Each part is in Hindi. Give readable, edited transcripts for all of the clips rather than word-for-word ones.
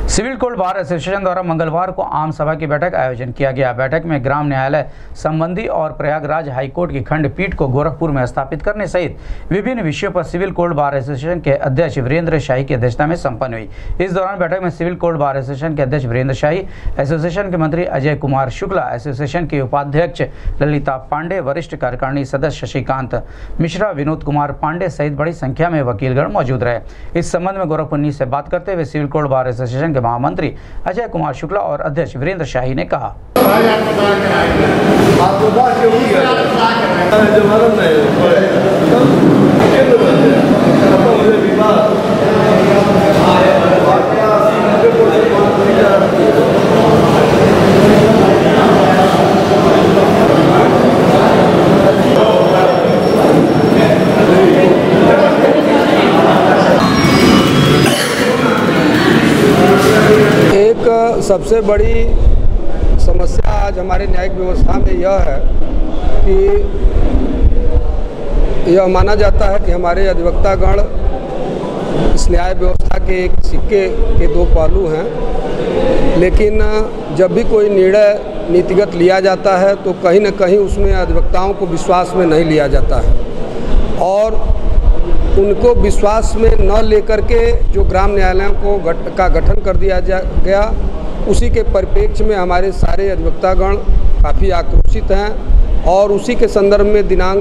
सिविल कोर्ट बार एसोसिएशन द्वारा मंगलवार को आम सभा की बैठक आयोजन किया गया। बैठक में ग्राम न्यायालय संबंधी और प्रयागराज हाईकोर्ट की खंडपीठ को गोरखपुर में स्थापित करने सहित विभिन्न विषयों पर सिविल कोर्ट बार एसोसिएशन के अध्यक्ष वीरेंद्र शाही की अध्यक्षता में संपन्न हुई। इस दौरान बैठक में सिविल कोर्ट बार एसोसिएशन के अध्यक्ष वीरेंद्र शाही, एसोसिएशन के मंत्री अजय कुमार शुक्ला, एसोसिएशन के उपाध्यक्ष ललिता पांडे, वरिष्ठ कार्यकारिणी सदस्य शशिकांत मिश्रा, विनोद कुमार पांडे सहित बड़ी संख्या में वकीलगण मौजूद रहे। इस संबंध में गोरखपुर न्यूज से बात करते हुए सिविल कोर्ट बार एसोसिएशन के महामंत्री अजय कुमार शुक्ला और अध्यक्ष वीरेंद्र शाही ने कहा, सबसे बड़ी समस्या आज हमारे न्यायिक व्यवस्था में यह है कि यह माना जाता है कि हमारे अधिवक्तागण इस न्याय व्यवस्था के एक सिक्के के दो पहलू हैं, लेकिन जब भी कोई निर्णय नीतिगत लिया जाता है तो कहीं न कहीं उसमें अधिवक्ताओं को विश्वास में नहीं लिया जाता है और उनको विश्वास में न लेकर के जो ग्राम न्यायालयों का गठन कर दिया गया, उसी के परिप्रेक्ष्य में हमारे सारे अधिवक्तागण काफ़ी आक्रोशित हैं और उसी के संदर्भ में दिनांक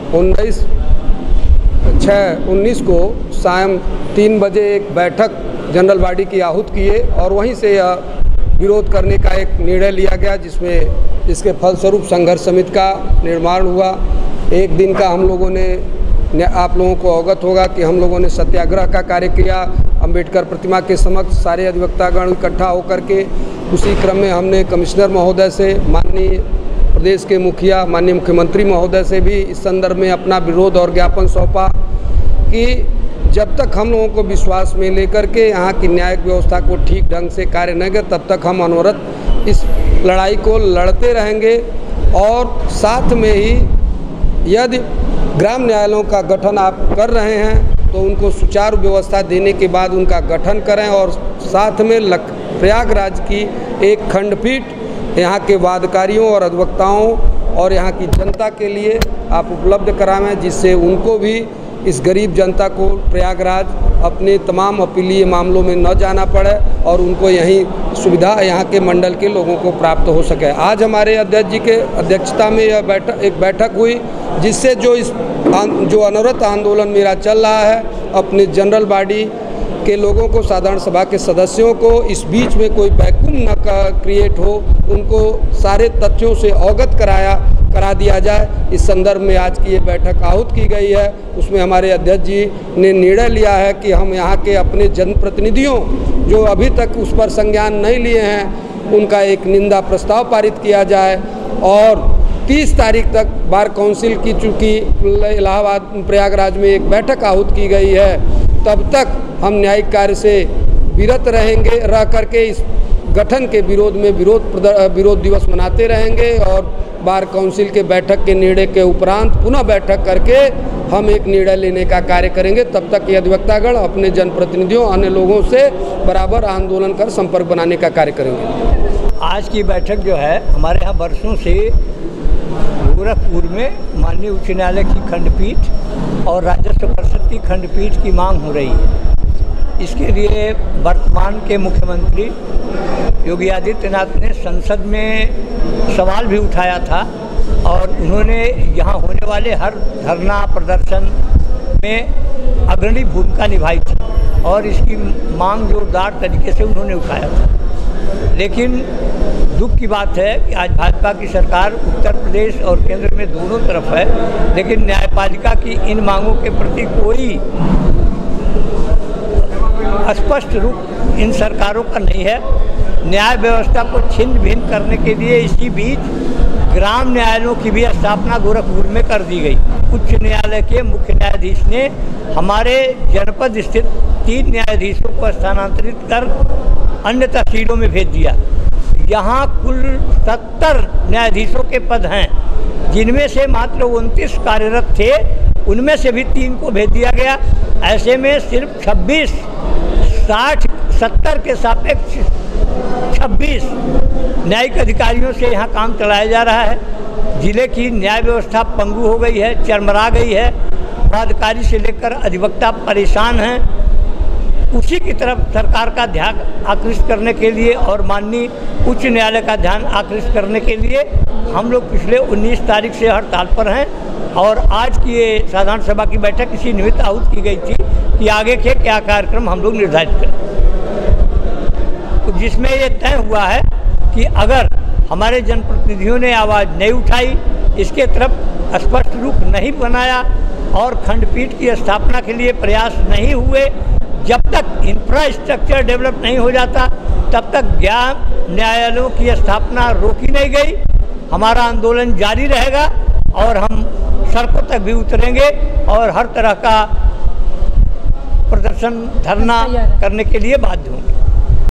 19/6/19 को शाम 3 बजे एक बैठक जनरल बॉडी की आहूत किए और वहीं से यह विरोध करने का एक निर्णय लिया गया, जिसमें इसके फलस्वरूप संघर्ष समिति का निर्माण हुआ। एक दिन का हम लोगों ने, आप लोगों को अवगत होगा कि हम लोगों ने सत्याग्रह का कार्य किया अंबेडकर प्रतिमा के समक्ष सारे अधिवक्तागण इकट्ठा होकर के। उसी क्रम में हमने कमिश्नर महोदय से, माननीय प्रदेश के मुखिया माननीय मुख्यमंत्री महोदय से भी इस संदर्भ में अपना विरोध और ज्ञापन सौंपा कि जब तक हम लोगों को विश्वास में लेकर के यहाँ की न्यायिक व्यवस्था को ठीक ढंग से कार्य न करें, तब तक हम अनवरत इस लड़ाई को लड़ते रहेंगे। और साथ में ही यदि ग्राम न्यायालयों का गठन आप कर रहे हैं तो उनको सुचारू व्यवस्था देने के बाद उनका गठन करें और साथ में प्रयागराज की एक खंडपीठ यहाँ के वादकारियों और अधिवक्ताओं और यहाँ की जनता के लिए आप उपलब्ध कराएं, जिससे उनको भी, इस गरीब जनता को प्रयागराज अपने तमाम अपीलीय मामलों में न जाना पड़े और उनको यही सुविधा यहाँ के मंडल के लोगों को प्राप्त हो सके। आज हमारे अध्यक्ष जी के अध्यक्षता में यह एक बैठक हुई, जिससे जो अनवरत आंदोलन मेरा चल रहा है, अपने जनरल बॉडी के लोगों को, साधारण सभा के सदस्यों को इस बीच में कोई वैक्यूम न क्रिएट हो, उनको सारे तथ्यों से अवगत करा दिया जाए। इस संदर्भ में आज की ये बैठक आहूत की गई है। उसमें हमारे अध्यक्ष जी ने निर्णय लिया है कि हम यहाँ के अपने जनप्रतिनिधियों जो अभी तक उस पर संज्ञान नहीं लिए हैं, उनका एक निंदा प्रस्ताव पारित किया जाए और 30 तारीख तक बार काउंसिल की, चूँकि इलाहाबाद प्रयागराज में एक बैठक आहूत की गई है, तब तक हम न्यायिक कार्य से विरत रहेंगे, रह करके इस गठन के विरोध में विरोध दिवस मनाते रहेंगे और बार काउंसिल के बैठक के निर्णय के उपरांत पुनः बैठक करके हम एक निर्णय लेने का कार्य करेंगे। तब तक ये अधिवक्तागण अपने जनप्रतिनिधियों, अन्य लोगों से बराबर आंदोलन कर संपर्क बनाने का कार्य करेंगे। आज की बैठक जो है, हमारे यहाँ वर्षों से गोरखपुर में माननीय उच्च न्यायालय की खंडपीठ और राजस्व परिषद की खंडपीठ की मांग हो रही है। इसके लिए वर्तमान के मुख्यमंत्री योगी आदित्यनाथ ने संसद में सवाल भी उठाया था और उन्होंने यहाँ होने वाले हर धरना प्रदर्शन में अग्रणी भूमिका निभाई थी और इसकी मांग जोरदार तरीके से उन्होंने उठाया था। लेकिन दुख की बात है कि आज भाजपा की सरकार उत्तर प्रदेश और केंद्र में दोनों तरफ है, लेकिन न्यायपालिका की इन मांगों के प्रति कोई स्पष्ट रूप इन सरकारों का नहीं है। न्याय व्यवस्था को छिन्न भिन्न करने के लिए इसी बीच ग्राम न्यायालयों की भी स्थापना गोरखपुर में कर दी गई। उच्च न्यायालय के मुख्य न्यायाधीश ने हमारे जनपद स्थित 3 न्यायाधीशों को स्थानांतरित कर अन्य तहसीलों में भेज दिया। यहाँ कुल 70 न्यायाधीशों के पद हैं, जिनमें से मात्र 29 कार्यरत थे, उनमें से भी 3 को भेज दिया गया। ऐसे में सिर्फ 26 70 के सापेक्ष 26 न्यायिक अधिकारियों से यहाँ काम चलाया जा रहा है। जिले की न्याय व्यवस्था पंगु हो गई है, चरमरा गई है। पदाधिकारी से लेकर अधिवक्ता परेशान हैं। उसी की तरफ सरकार का ध्यान आकृष्ट करने के लिए और माननीय उच्च न्यायालय का ध्यान आकृष्ट करने के लिए हम लोग पिछले 19 तारीख से हड़ताल पर हैं। और आज की ये साधारण सभा की बैठक इसी निमित्त आहूत की गई थी कि आगे के क्या कार्यक्रम हम लोग निर्धारित करें, तो जिसमें ये तय हुआ है कि अगर हमारे जनप्रतिनिधियों ने आवाज़ नहीं उठाई, इसके तरफ स्पष्ट रूप नहीं बनाया और खंडपीठ की स्थापना के लिए प्रयास नहीं हुए, जब तक इंफ्रास्ट्रक्चर डेवलप नहीं हो जाता तब तक न्यायालयों की स्थापना रोकी नहीं गई। हमारा आंदोलन जारी रहेगा और हम सड़कों तक भी उतरेंगे और हर तरह का प्रदर्शन धरना करने के लिए बाध्य होंगे।